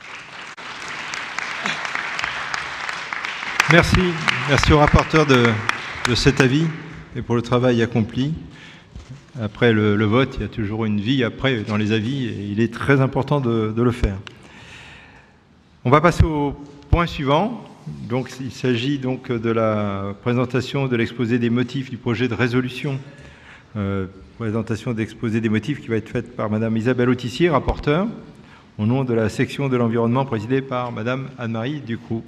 Merci. Merci au rapporteur de, de cet avis et pour le travail accompli. Après le, le vote, il y a toujours une vie après dans les avis et il est très important de, de le faire. On va passer au point suivant. Donc, il s'agit donc de la présentation de l'exposé des motifs du projet de résolution. Euh, présentation d'exposé des motifs qui va être faite par Madame Isabelle Autissier, rapporteure, au nom de la section de l'environnement présidée par Madame Anne-Marie Ducroux.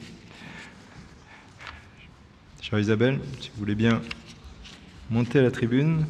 Chère Isabelle, si vous voulez bien monter à la tribune.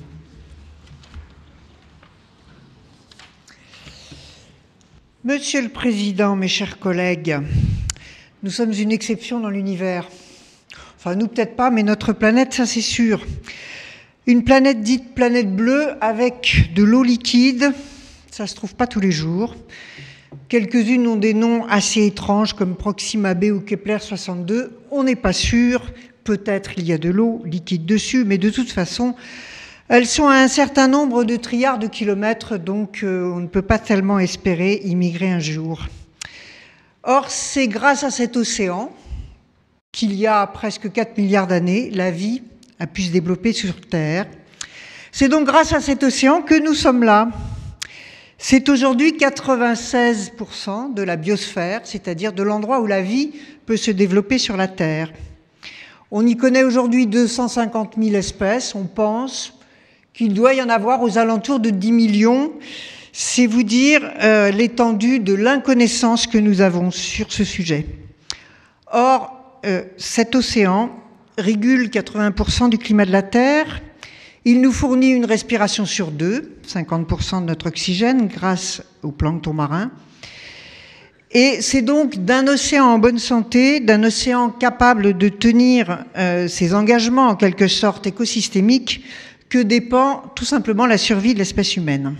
Monsieur le Président, mes chers collègues, nous sommes une exception dans l'univers. Enfin, nous peut-être pas, mais notre planète, ça c'est sûr. Une planète dite planète bleue avec de l'eau liquide, ça se trouve pas tous les jours. Quelques-unes ont des noms assez étranges comme Proxima b ou Kepler soixante-deux. On n'est pas sûr, peut-être il y a de l'eau liquide dessus, mais de toute façon, elles sont à un certain nombre de trilliards de kilomètres, donc euh, on ne peut pas tellement espérer y migrer un jour. Or, c'est grâce à cet océan qu'il y a presque quatre milliards d'années, la vie a pu se développer sur Terre. C'est donc grâce à cet océan que nous sommes là. C'est aujourd'hui quatre-vingt-seize pour cent de la biosphère, c'est-à-dire de l'endroit où la vie peut se développer sur la Terre. On y connaît aujourd'hui deux cent cinquante mille espèces. On pense qu'il doit y en avoir aux alentours de dix millions. C'est vous dire euh, l'étendue de l'inconnaissance que nous avons sur ce sujet. Or, euh, cet océan régule quatre-vingts pour cent du climat de la Terre. Il nous fournit une respiration sur deux, cinquante pour cent de notre oxygène grâce au plancton marin. Et c'est donc d'un océan en bonne santé, d'un océan capable de tenir euh, ses engagements en quelque sorte écosystémiques que dépend tout simplement la survie de l'espèce humaine.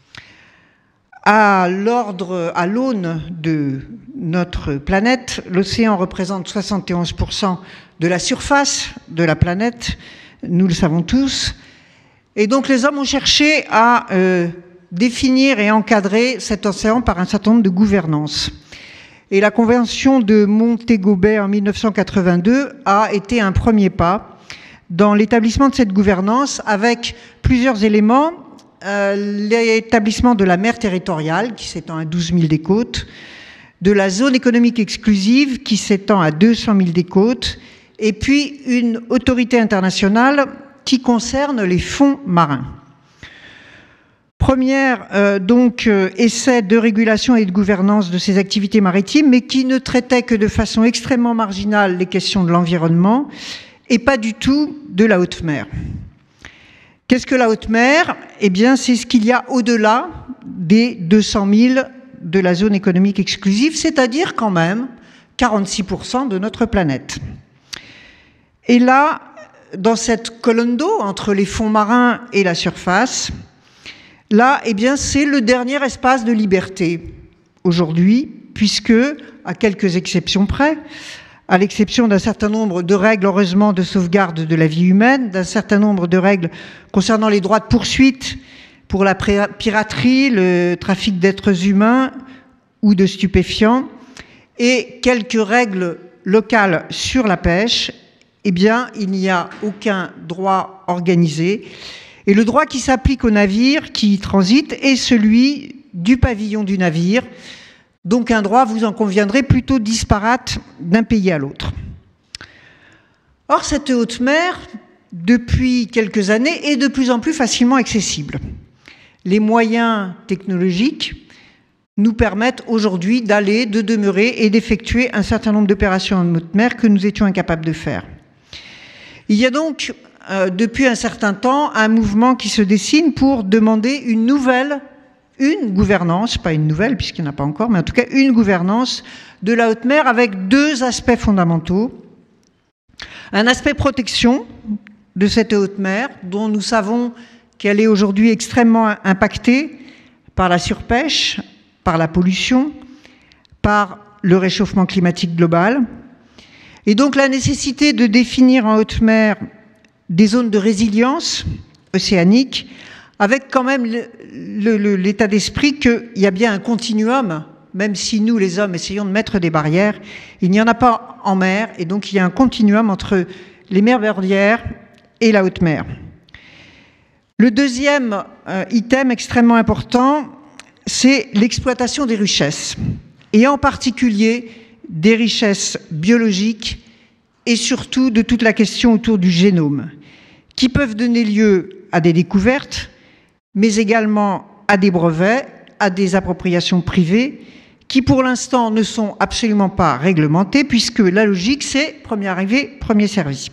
À l'ordre, à l'aune de notre planète, l'océan représente soixante et onze pour cent de la surface de la planète, nous le savons tous. Et donc les hommes ont cherché à euh, définir et encadrer cet océan par un certain nombre de gouvernances. Et la Convention de Montego Bay en mille neuf cent quatre-vingt-deux a été un premier pas dans l'établissement de cette gouvernance avec plusieurs éléments. Euh, l'établissement de la mer territoriale qui s'étend à douze mille des côtes, de la zone économique exclusive qui s'étend à deux cent mille des côtes, et puis une autorité internationale qui concerne les fonds marins. Première, euh, donc, euh, essai de régulation et de gouvernance de ces activités maritimes, mais qui ne traitait que de façon extrêmement marginale les questions de l'environnement et pas du tout de la haute mer. Qu'est-ce que la haute mer? Eh bien, c'est ce qu'il y a au-delà des deux cent mille de la zone économique exclusive, c'est-à-dire quand même quarante-six pour cent de notre planète. Et là, dans cette colonne d'eau, entre les fonds marins et la surface, là, eh bien, c'est le dernier espace de liberté aujourd'hui, puisque, à quelques exceptions près, à l'exception d'un certain nombre de règles, heureusement, de sauvegarde de la vie humaine, d'un certain nombre de règles concernant les droits de poursuite pour la piraterie, le trafic d'êtres humains ou de stupéfiants et quelques règles locales sur la pêche, eh bien, il n'y a aucun droit organisé. Et le droit qui s'applique aux navires qui y transitent est celui du pavillon du navire, donc un droit, vous en conviendrez, plutôt disparate d'un pays à l'autre. Or, cette haute mer, depuis quelques années, est de plus en plus facilement accessible. Les moyens technologiques nous permettent aujourd'hui d'aller, de demeurer et d'effectuer un certain nombre d'opérations en haute mer que nous étions incapables de faire. Il y a donc, euh, depuis un certain temps, un mouvement qui se dessine pour demander une nouvelle, une gouvernance, pas une nouvelle puisqu'il n'y en a pas encore, mais en tout cas une gouvernance de la haute mer avec deux aspects fondamentaux. Un aspect protection de cette haute mer, dont nous savons qu'elle est aujourd'hui extrêmement impactée par la surpêche, par la pollution, par le réchauffement climatique global. Et donc la nécessité de définir en haute mer des zones de résilience océanique, avec quand même l'état d'esprit qu'il y a bien un continuum, même si nous, les hommes, essayons de mettre des barrières, il n'y en a pas en mer, et donc il y a un continuum entre les mers verdières et la haute mer. Le deuxième euh, item extrêmement important, c'est l'exploitation des richesses, et en particulier des richesses biologiques et surtout de toute la question autour du génome, qui peuvent donner lieu à des découvertes, mais également à des brevets, à des appropriations privées, qui pour l'instant ne sont absolument pas réglementées, puisque la logique, c'est premier arrivé, premier servi.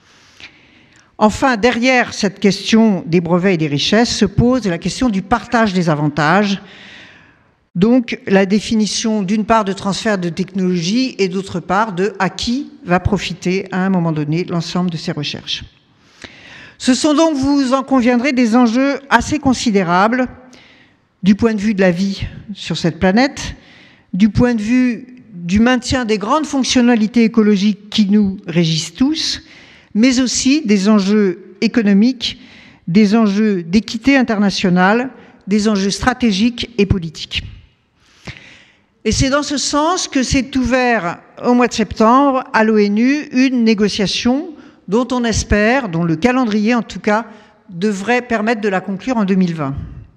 Enfin, derrière cette question des brevets et des richesses se pose la question du partage des avantages, donc la définition d'une part de transfert de technologie et d'autre part de à qui va profiter à un moment donné l'ensemble de ces recherches. Ce sont donc, vous en conviendrez, des enjeux assez considérables du point de vue de la vie sur cette planète, du point de vue du maintien des grandes fonctionnalités écologiques qui nous régissent tous, mais aussi des enjeux économiques, des enjeux d'équité internationale, des enjeux stratégiques et politiques. Et c'est dans ce sens que s'est ouvert au mois de septembre à l'ONU une négociation dont on espère, dont le calendrier en tout cas, devrait permettre de la conclure en deux mille vingt.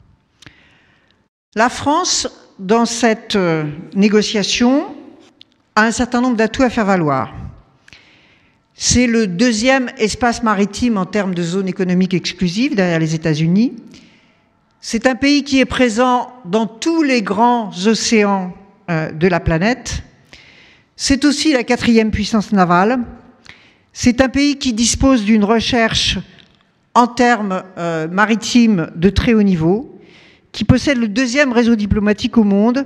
La France, dans cette négociation, a un certain nombre d'atouts à faire valoir. C'est le deuxième espace maritime en termes de zone économique exclusive derrière les États-Unis. C'est un pays qui est présent dans tous les grands océans euh, de la planète. C'est aussi la quatrième puissance navale. C'est un pays qui dispose d'une recherche en termes euh, maritimes de très haut niveau, qui possède le deuxième réseau diplomatique au monde,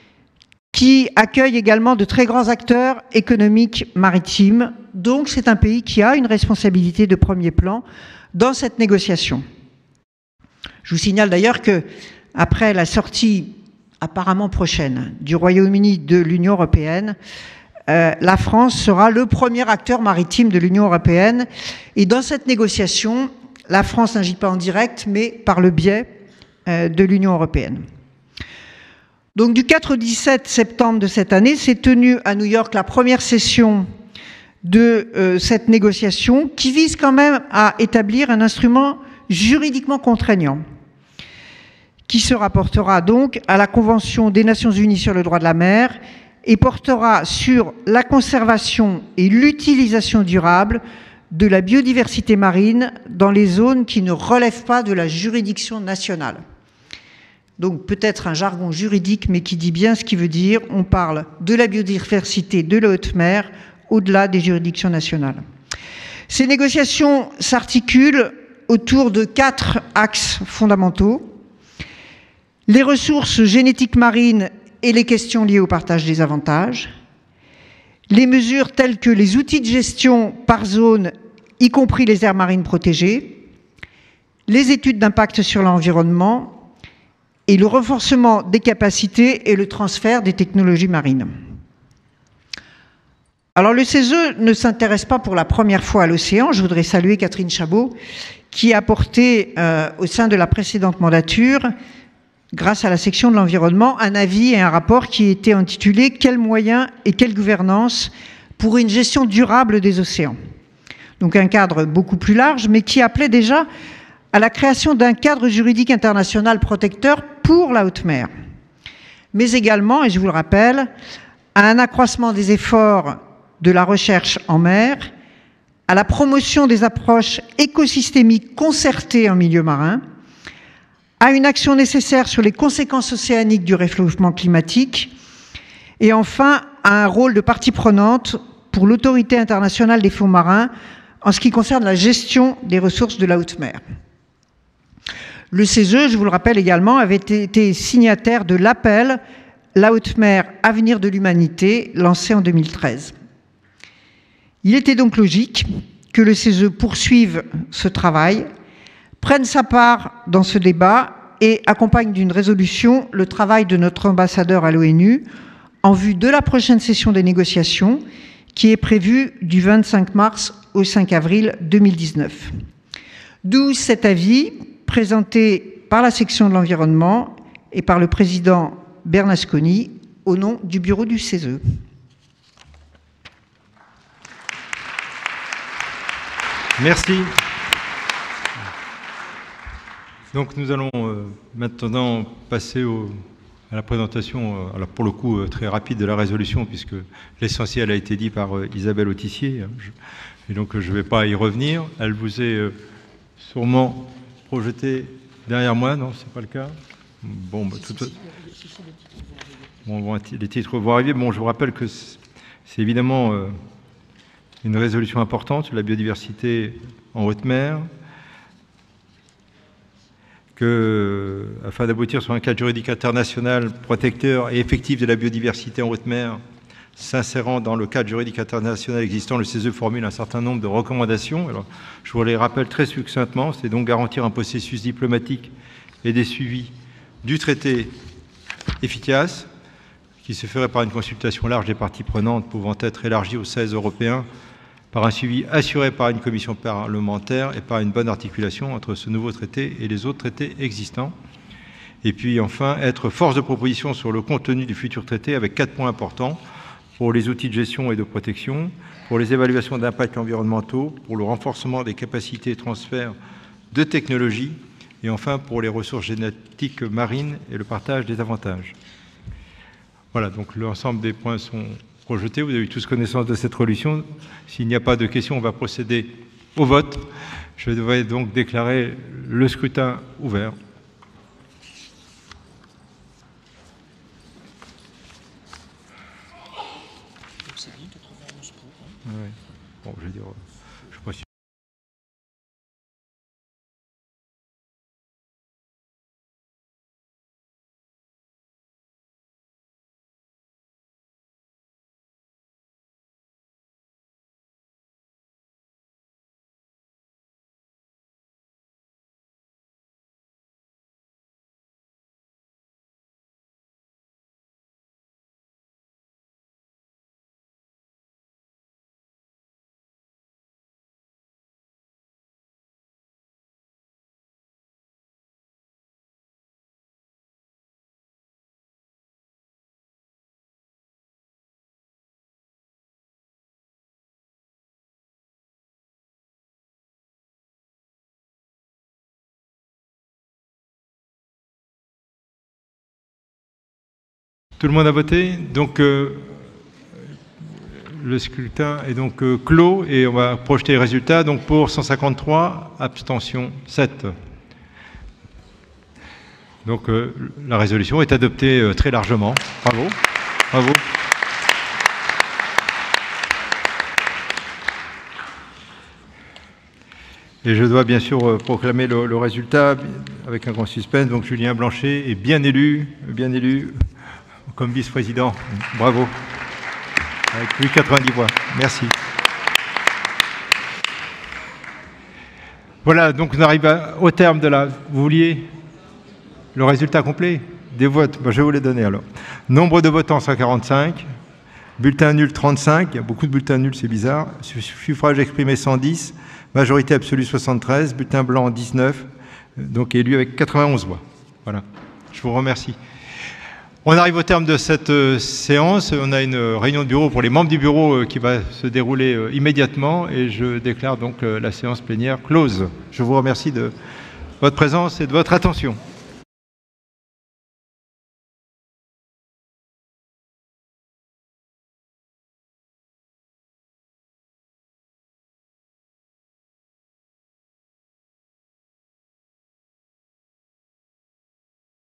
qui accueille également de très grands acteurs économiques maritimes. Donc c'est un pays qui a une responsabilité de premier plan dans cette négociation. Je vous signale d'ailleurs que après la sortie apparemment prochaine du Royaume-Uni de l'Union européenne, euh, la France sera le premier acteur maritime de l'Union européenne. Et dans cette négociation, la France n'agit pas en direct, mais par le biais euh, de l'Union européenne. Donc du quatre au dix-sept septembre de cette année, s'est tenue à New York la première session de euh, cette négociation qui vise quand même à établir un instrument juridiquement contraignant qui se rapportera donc à la Convention des Nations Unies sur le droit de la mer et portera sur la conservation et l'utilisation durable de la biodiversité marine dans les zones qui ne relèvent pas de la juridiction nationale. Donc peut-être un jargon juridique, mais qui dit bien ce qu'il veut dire. On parle de la biodiversité de la haute mer au-delà des juridictions nationales. Ces négociations s'articulent autour de quatre axes fondamentaux. Les ressources génétiques marines et les questions liées au partage des avantages. Les mesures telles que les outils de gestion par zone, y compris les aires marines protégées. Les études d'impact sur l'environnement et le renforcement des capacités et le transfert des technologies marines. Alors le C E S E ne s'intéresse pas pour la première fois à l'océan. Je voudrais saluer Catherine Chabot qui a porté euh, au sein de la précédente mandature grâce à la section de l'environnement, un avis et un rapport qui était intitulé « Quels moyens et quelle gouvernance pour une gestion durable des océans ». Donc un cadre beaucoup plus large, mais qui appelait déjà à la création d'un cadre juridique international protecteur pour la haute mer. Mais également, et je vous le rappelle, à un accroissement des efforts de la recherche en mer, à la promotion des approches écosystémiques concertées en milieu marin, à une action nécessaire sur les conséquences océaniques du réchauffement climatique, et enfin à un rôle de partie prenante pour l'autorité internationale des fonds marins en ce qui concerne la gestion des ressources de la haute mer. Le C E S E, je vous le rappelle également, avait été signataire de l'appel « La haute mer, avenir de l'humanité » lancé en deux mille treize. Il était donc logique que le C E S E poursuive ce travail, prenne sa part dans ce débat et accompagne d'une résolution le travail de notre ambassadeur à l'ONU en vue de la prochaine session des négociations qui est prévue du vingt-cinq mars au cinq avril deux mille dix-neuf. D'où cet avis présenté par la section de l'environnement et par le président Bernasconi au nom du bureau du C E S E. Merci. Donc nous allons euh, maintenant passer au, à la présentation, euh, alors pour le coup euh, très rapide de la résolution, puisque l'essentiel a été dit par euh, Isabelle Autissier, hein, je, et donc euh, je ne vais pas y revenir. Elle vous est euh, sûrement projetée derrière moi, non, c'est pas le cas. Bon, bah, tout, bon, bon, les titres vont arriver. Bon, je vous rappelle que c'est évidemment euh, une résolution importante sur la biodiversité en haute mer, que, afin d'aboutir sur un cadre juridique international protecteur et effectif de la biodiversité en haute mer, s'insérant dans le cadre juridique international existant, le C E S E formule un certain nombre de recommandations. Alors, je vous les rappelle très succinctement, c'est donc garantir un processus diplomatique et des suivis du traité efficace, qui se ferait par une consultation large des parties prenantes pouvant être élargie aux seize Européens, par un suivi assuré par une commission parlementaire et par une bonne articulation entre ce nouveau traité et les autres traités existants. Et puis enfin, être force de proposition sur le contenu du futur traité avec quatre points importants pour les outils de gestion et de protection, pour les évaluations d'impact environnementaux, pour le renforcement des capacités de transfert de technologies et enfin pour les ressources génétiques marines et le partage des avantages. Voilà, donc l'ensemble des points sont projetés. Vous avez eu tous connaissance de cette résolution. S'il n'y a pas de questions, on va procéder au vote. Je vais donc déclarer le scrutin ouvert. Ouais. Bon, je vais dire, je sais pas si... Tout le monde a voté, donc euh, le scrutin est donc euh, clos et on va projeter les résultats. Donc pour cent cinquante-trois, abstention sept. Donc euh, la résolution est adoptée euh, très largement. Bravo, bravo. Et je dois bien sûr proclamer le, le résultat avec un grand suspense. Donc Julien Blanchet est bien élu, bien élu comme vice-président. Bravo. Avec plus de quatre-vingt-dix voix. Merci. Voilà, donc on arrive à, au terme de la... Vous vouliez le résultat complet des votes? Ben, je vais vous les donner alors. Nombre de votants cent quarante-cinq. Bulletin nul trente-cinq. Il y a beaucoup de bulletins nuls, c'est bizarre. Suffrage exprimé cent dix. Majorité absolue soixante-treize. Bulletin blanc dix-neuf. Donc élu avec quatre-vingt-onze voix. Voilà. Je vous remercie. On arrive au terme de cette séance. On a une réunion de bureau pour les membres du bureau qui va se dérouler immédiatement et je déclare donc la séance plénière close. Je vous remercie de votre présence et de votre attention.